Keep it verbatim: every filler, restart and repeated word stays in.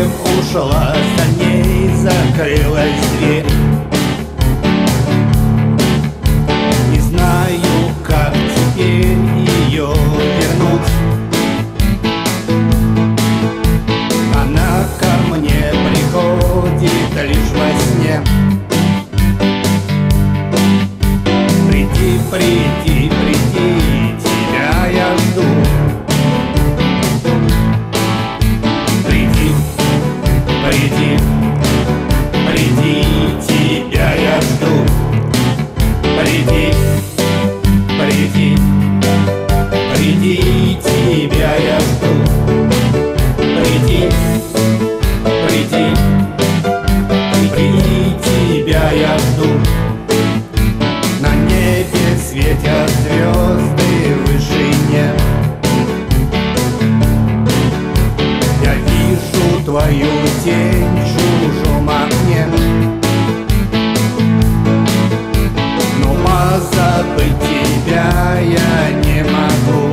ушла, за ней закрылась дверь. Не знаю, как теперь ее вернуть. Она ко мне приходит лишь во сне. Приди, приди, приди, тебя я жду. Приди, приди, приди, тебя я жду. Приди, приди, приди, тебя я жду. Приди, приди, приди, тебя я жду. На небе светят звезды в вышине. Я вижу твою тень в чужом окне. Но позабыть тебя я не могу.